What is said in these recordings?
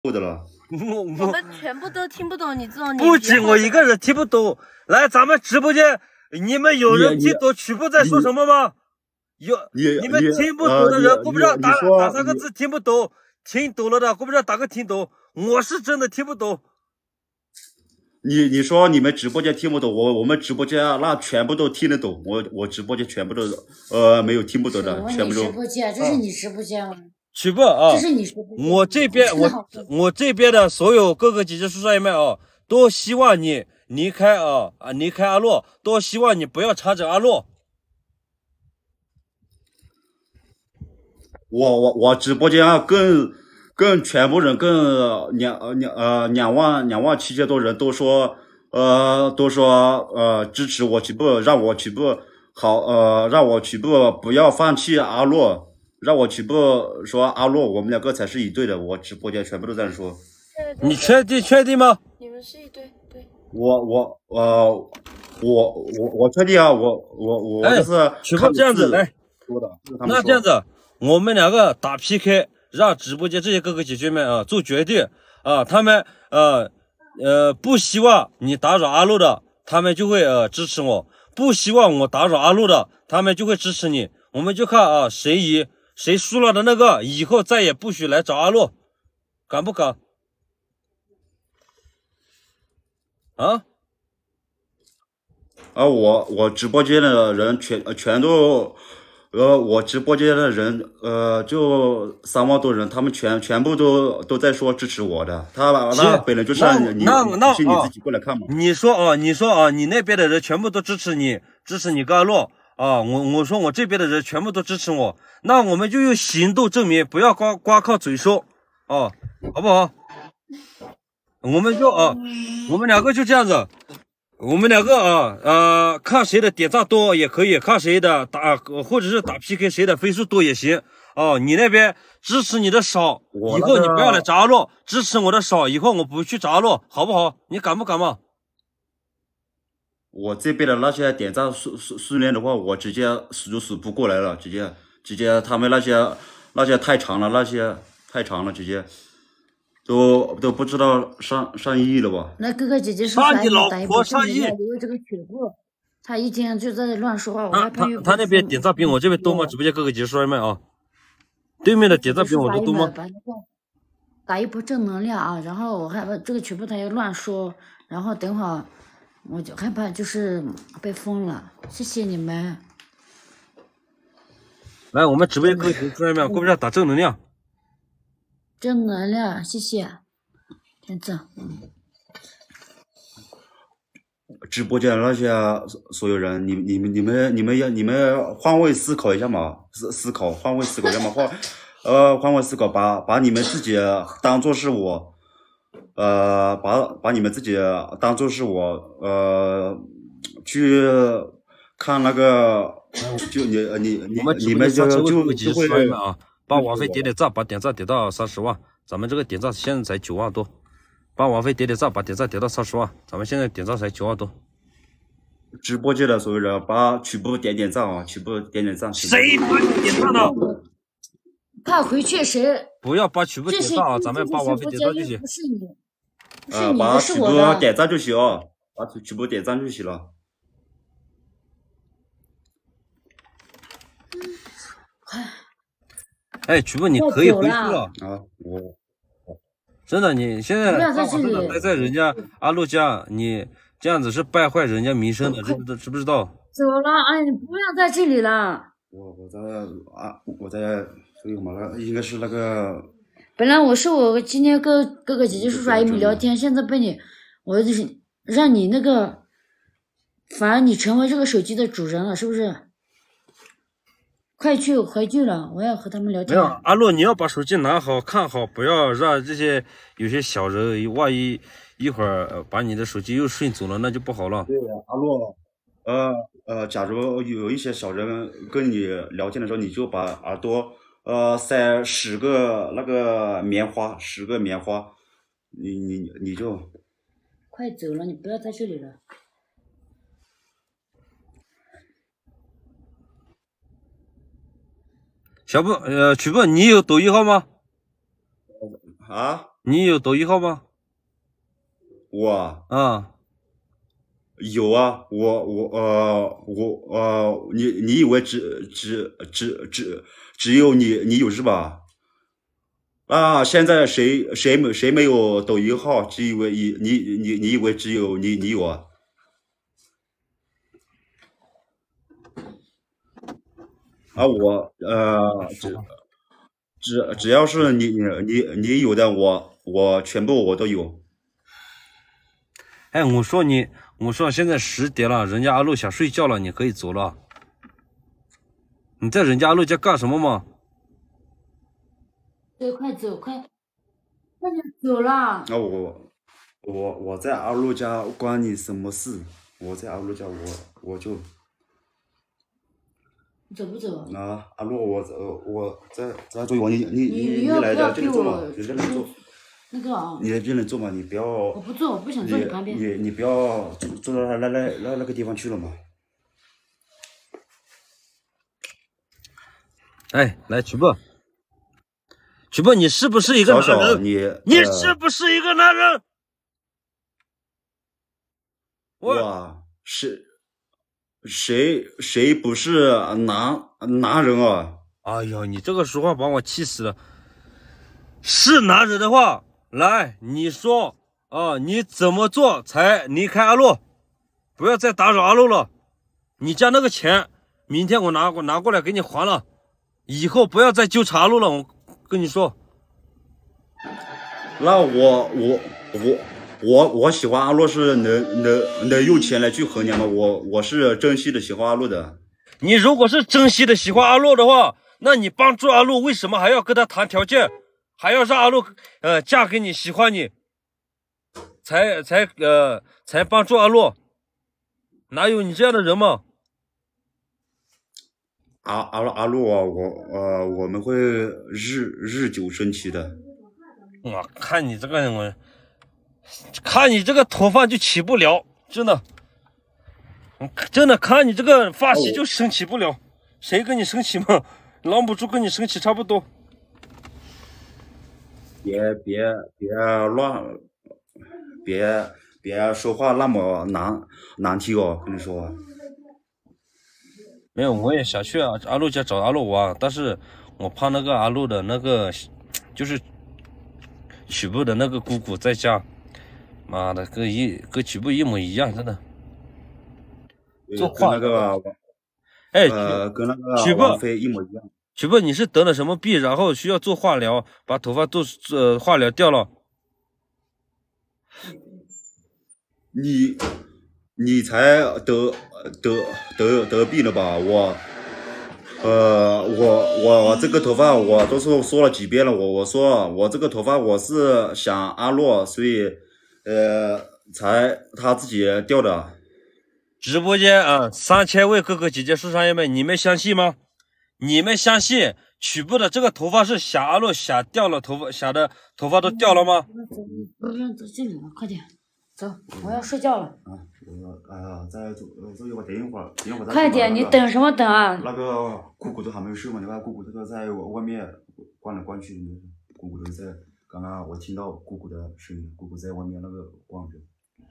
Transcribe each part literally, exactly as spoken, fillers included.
的了。 我我们全部都听不懂你这种。 不仅我一个人听不懂，来咱们直播间，你们有人听懂曲部在说什么吗？有，你们听不懂的人，我不知道打打三个字听不懂，听懂了的，我不知道打个听懂。我是真的听不懂。 你你说你们直播间听不懂，我我们直播间啊，那全部都听得懂。我我直播间全部都呃没有听不懂的，全部都。 直播间，这是你直播间吗？ 曲部啊， 这是你直播间。 我这边我我这边的所有哥哥姐姐叔叔阿姨们啊，都希望你离开啊啊离开阿洛，都希望你不要缠着阿洛。 我我我直播间啊，跟跟全部人，跟两呃两呃两万两万七千多人都说，呃都说呃支持我曲部，让我曲部好呃让我曲部不要放弃阿洛，让我曲部说阿洛我们两个才是一对的。我直播间全部都这样说。 你确定确定吗？ 你们是一对，对。 我我呃我我我确定啊，我我我就是曲部这样子来说的， 那这样子。我们两个打 P K， 让直播间这些哥哥姐姐们啊做决定啊，他们呃呃不希望你打扰阿洛的，他们就会呃支持我；不希望我打扰阿洛的，他们就会支持你。我们就看啊谁赢，谁输了的那个以后再也不许来找阿洛，敢不敢？啊？ 啊，我我直播间的人全全都。呃，我直播间的人，呃，就三万多人，他们全全部都都在说支持我的。他那本来就是你， 那那是你自己过来看嘛。 你说啊，你说啊，你那边的人全部都支持你，支持你跟阿洛啊。我我说我这边的人全部都支持我，那我们就用行动证明，不要光光靠嘴说啊，好不好？我们就啊，我们两个就这样子。我们两个啊，呃，看谁的点赞多也可以，看谁的打或者是打 P K 谁的分数多也行哦。你那边支持你的少，以后你不要来找阿洛；支持我的少，以后我不去找阿洛，好不好？你敢不敢嘛？ 我这边的那些点赞数数数量的话，我直接数都数不过来了，直接直接他们那些那些太长了，那些太长了，直接。都都不知道上上亿了吧？ 那哥哥姐姐说上你老婆上亿！ 因为这个曲部，他一天就在乱说话。我他他他那边点赞比我这边多吗？直播间哥哥姐姐说们啊，对面的点赞比我多吗？ 打一波正能量啊！然后我害怕这个曲部他又乱说，然后等会儿我就害怕就是被封了。谢谢你们。 来，我们直播间哥哥姐姐说们，给我们打正能量。 正能量，谢谢，点赞。 直播间的那些所有人，你你们你们你们要你们换位思考一下嘛，思思考换位思考一下嘛，换呃换位思考，把把你们自己当做是我，呃把把你们自己当做是我，呃去看那个，就你你你你们就就就会啊。把王菲点点赞，把点赞点到三十万。咱们这个点赞现在才九万多，把王菲点点赞，把点赞点到三十万。咱们现在点赞才九万多。 直播间的所有人，把曲部点点赞啊，曲部点点赞。 谁把你点赞了？ 看回去谁？ 不要把曲部点赞啊，咱们把王菲点赞就行。 不是你， 呃，把曲部点赞就行，把曲部点赞就行了。 哎，曲部你可以回去了啊！我真的，你现在待在人家阿洛家，你这样子是败坏人家名声的，知不知知不知道？ 走了，哎，你不要在这里了。 我我在啊，我在这个嘛，那应该是那个。 本来我是我今天跟哥哥姐姐叔叔阿姨们聊天，现在被你，我就是让你那个，反而你成为这个手机的主人了，是不是？快去回去了，我要和他们聊天。 没有，阿洛，你要把手机拿好看好，不要让这些有些小人，万一一会儿把你的手机又顺走了，那就不好了。 对呀，阿洛，呃呃，假如有一些小人跟你聊天的时候，你就把耳朵呃塞十个那个棉花，十个棉花，你你你就快走了，你不要在这里了。 小布，呃，曲布，你有抖音号吗？ 啊， 你有抖音号吗？ 我啊， 有啊，我我呃我呃，你你以为只只只只只有你你有是吧？啊，现在谁谁没谁没有抖音号？只以为你你你你以为只有你你有啊？啊，我呃只只只要是你你你你有的，我我全部我都有。 哎，我说你，我说现在十点了，人家阿路想睡觉了，你可以走了。你在人家阿路家干什么吗？ 对，快走，快，快点走啦！ 那我我我在阿路家关你什么事？我在阿路家我我就你走不走？ 啊，阿路我呃我在在坐你你你你你要来不要逼这里坐嘛， 我你这里坐， 那个啊？ 你在这里坐嘛，你不要我不坐，我不想坐你旁边。 你你不要坐坐到那那那那那个地方去了嘛。 哎，来曲波，曲波，你是不是一个小小男人？ 你你是不是一个男人？我哇，谁谁谁不是男男人啊？ 哎呦，你这个说话把我气死了。是男人的话，来，你说啊，你怎么做才离开阿路？不要再打扰阿路了。你家那个钱，明天我拿过拿过来给你还了。以后不要再纠缠阿路了，我跟你说。 那我我我我我喜欢阿洛是能能能用钱来去衡量吗？我我是真心的喜欢阿洛的。 你如果是真心的喜欢阿洛的话，那你帮助阿洛为什么还要跟他谈条件，还要让阿洛呃嫁给你，喜欢你，才才呃才帮助阿洛？哪有你这样的人嘛？ 阿阿阿洛啊，我呃我们会日日久生情的。 我看你这个人，我看你这个头发就起不了，真的，真的看你这个发型就升起不了。谁跟你升起嘛？拦不住跟你升起差不多。 别别别乱，别别说话那么难难听哦，跟你说。 没有，我也想去啊阿路家找阿路玩，但是我怕那个阿路的那个就是曲部的那个姑姑在家，妈的，跟一跟曲部一模一样，真的。做跟那个哎， 呃，跟那个曲部王菲一模一样。 曲部，你是得了什么病，然后需要做化疗，把头发都呃化疗掉了？ 你你才得得得得病了吧？我，呃，我我这个头发我都是说了几遍了，我我说我这个头发我是想阿洛，所以呃才他自己掉的。 直播间啊，三千位哥哥姐姐、叔叔阿姨们，你们相信吗？你们相信曲部的这个头发是想阿洛想掉了头发，想的头发都掉了吗？ 不是到这里了，快点走，我要睡觉了。 啊，我哎呀，再走走一会儿，等一会儿，等一会儿再。 快点，你等什么等啊？ 那个姑姑都还没有睡嘛？你看姑姑这个在外面关来关去，姑姑都在。刚刚我听到姑姑的声音，姑姑在外面那个望着。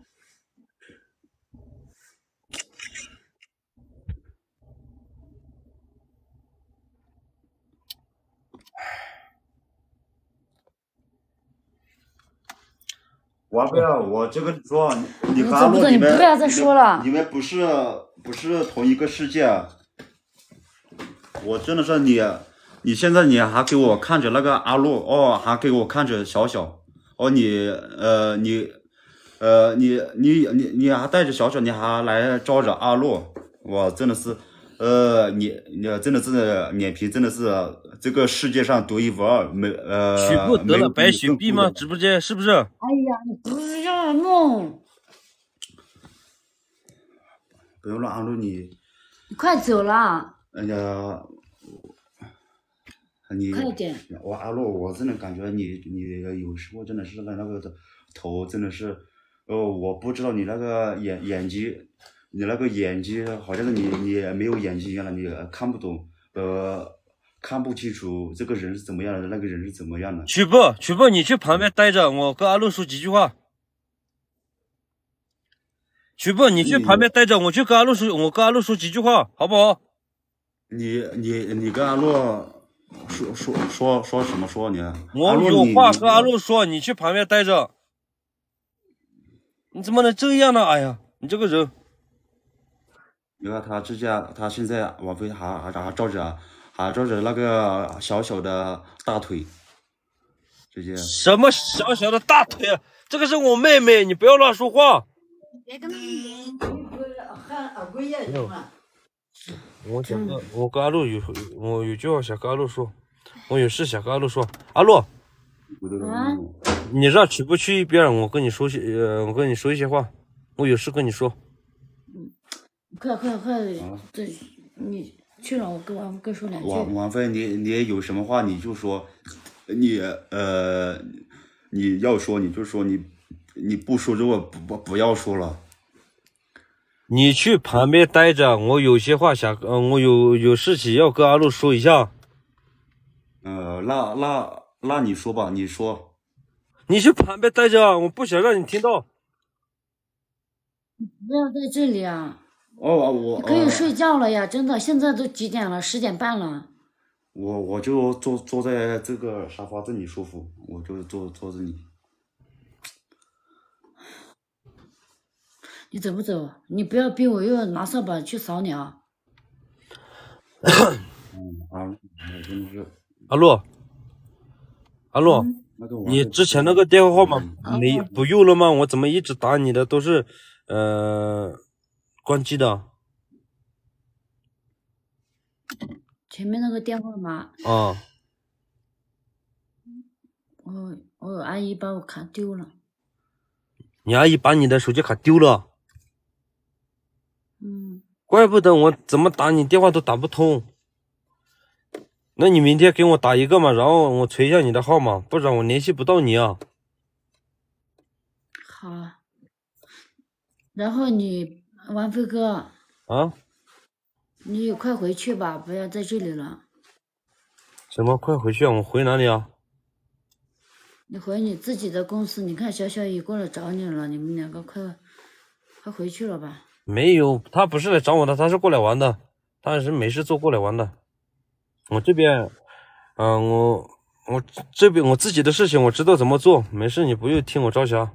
王贝尔，我就跟你说，你和阿洛你们， 不要再说了， 你们不是不是同一个世界。我真的是你，你现在你还给我看着那个阿洛哦，还给我看着小小哦，你呃你呃你你你你还带着小小，你还来招着阿洛，哇，真的是。呃，你你真的是脸皮真的是这个世界上独一无二，没呃。 曲部得了白血病吗？直播间是不是？哎呀，你不要弄！ 不用乱安路你。 你快走了。 哎呀，你快点！ 我阿洛，我真的感觉你你有时候真的是那那个头真的是，哦，我不知道你那个眼眼睛。你那个眼睛好像是你你没有眼睛一样的，你看不懂，呃， 看不清楚这个人是怎么样的，那个人是怎么样的。 曲波，曲波，你去旁边待着，我跟阿路说几句话。曲波，你去旁边待着，我去跟阿路说，我跟阿路说几句话，好不好？ 你你你跟阿洛说说说说什么说你？ 我有话跟阿路说，你去旁边待着。你怎么能这样呢？哎呀，你这个人。 你看他指甲，他现在王菲还还还照着，还照着那个小小的大腿，直接。 什么小小的大腿？这个是我妹妹，你不要乱说话。 别跟他。 我想跟我跟阿路有我有句话想跟阿路说，我有事想跟阿路说。阿路， 啊， 你让曲波去一边，我跟你说些呃，我跟你说一些话，我有事跟你说。 快快快，这你去了，我跟王哥说两句。 王王菲，你你有什么话你就说，你呃你要说你就说，你你不说就不不不要说了。 你去旁边待着，我有些话想，呃，我有有事情要跟阿路说一下。 呃，那那那你说吧，你说。 你去旁边待着，我不想让你听到。 不要在这里啊！ 哦，我你可以睡觉了呀，真的，现在都几点了？十点半了。 我我就坐坐在这个沙发这里舒服，我就坐坐这里。 你走不走？你不要逼我，又要拿扫把去扫你啊！ 嗯啊，真的是。 阿洛，阿洛， 嗯、 你之前那个电话号码没不用了吗？我怎么一直打你的都是呃关机的？ 前面那个电话码啊， 我我阿姨把我卡丢了。 你阿姨把你的手机卡丢了？ 嗯， 怪不得我怎么打你电话都打不通。那你明天给我打一个嘛，然后我存一下你的号码，不然我联系不到你啊。 好。然后你王飞哥啊， 你快回去吧，不要在这里了。 什么？快回去啊！我回哪里啊？ 你回你自己的公司，你看小小姨过来找你了，你们两个快快回去了吧。 没有，他不是来找我的，他是过来玩的，他是没事做过来玩的。我这边，嗯、呃，我我这边我自己的事情我知道怎么做，没事，你不用听我着想。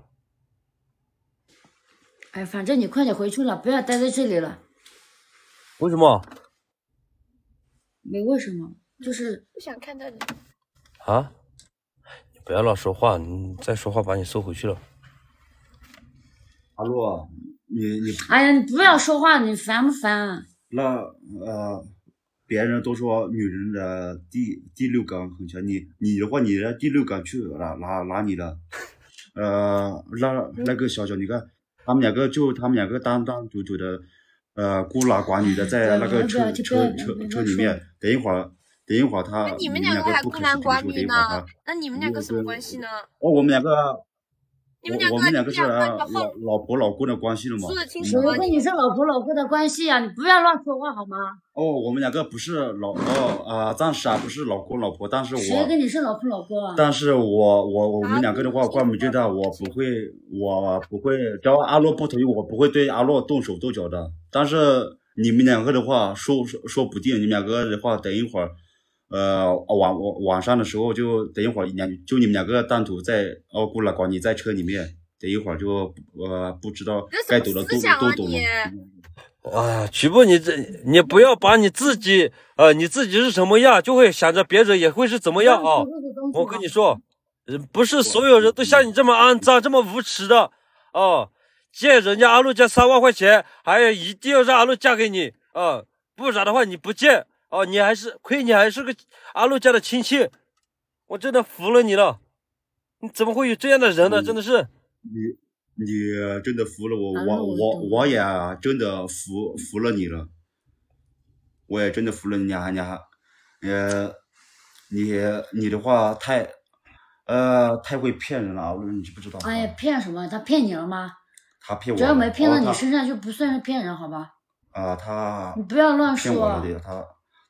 哎，反正你快点回去了，不要待在这里了。 为什么？ 没为什么，就是不想看到你。 啊？你不要老说话，你再说话把你收回去了。 阿洛，你你。 哎呀，你不要说话，你烦不烦、啊？ 那呃。别人都说女人的第第六感很强，你你的话，你的第六感去哪哪哪里了？呃，那那个小小，你看他们两个就他们两个单单独独的，呃，孤男寡女的在那个车车车车里面。等一会儿，等一会儿他那你们两个还孤男寡女呢？那你们两个什么关系呢？ 哦，我们两个。 你们两个， 我们两个是老老婆老公的关系了吗？ 说的清楚吗？ 谁跟你是老婆老公的关系啊？你不要乱说话好吗？ 哦，我们两个不是老哦啊，暂时啊不是老公老婆，但是我谁跟你是老婆老公啊？ 但是我我我们两个的话，关门最大，我不会，我不会，只要阿洛不同意，我不会对阿洛动手动脚的。但是你们两个的话，说说说不定，你们两个的话，等一会儿。呃，晚晚晚上的时候就等一会儿两就你们两个单独在哦孤男寡女在车里面，等一会儿就呃不知道该懂的都都懂了。 啊，曲波，你这你不要把你自己呃你自己是什么样，就会想着别人也会是怎么样啊！我跟你说，不是所有人都像你这么肮脏、这么无耻的哦。借人家阿路家三万块钱，还要一定要让阿路嫁给你啊，不然的话你不借。哦，你还是亏，你还是个阿路家的亲戚，我真的服了你了。你怎么会有这样的人呢？真的是你，你真的服了我，我我我也真的服服了你了，我也真的服了你啊！你还，呃，你你的话太，呃，太会骗人了，你知不知道？ 哎呀，骗什么？他骗你了吗？ 他骗我， 只要没骗到你身上，就不算是骗人，好吧？ 啊，他你不要乱说。 骗我了的，他。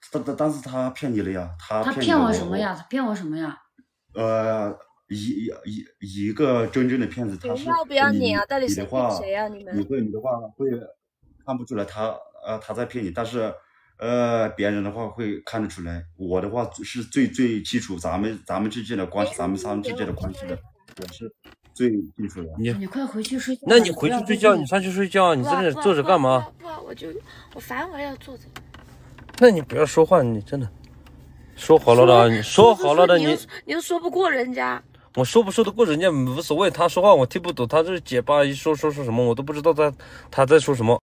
但但但是他骗你了呀，他他骗我什么呀？他骗我什么呀？ 呃，一一一个真正的骗子，他是要不要你脸啊？到底谁你的话， 骗谁啊？你们你会你的话会看不出来他呃他在骗你，但是呃别人的话会看得出来，我的话是最最清楚咱们咱们之间的关系，咱们三之间的关系的，我是最清楚的。 你你快回去睡觉。 那你回去睡觉，你上去睡觉，你在这坐着干嘛？ 不，我就我烦，我要坐着。 那你不要说话，你真的说好了的，你说好了的，你你又说不过人家。 我说不说得过人家无所谓，他说话我听不懂，他这结巴一说说说什么我都不知道他他在说什么。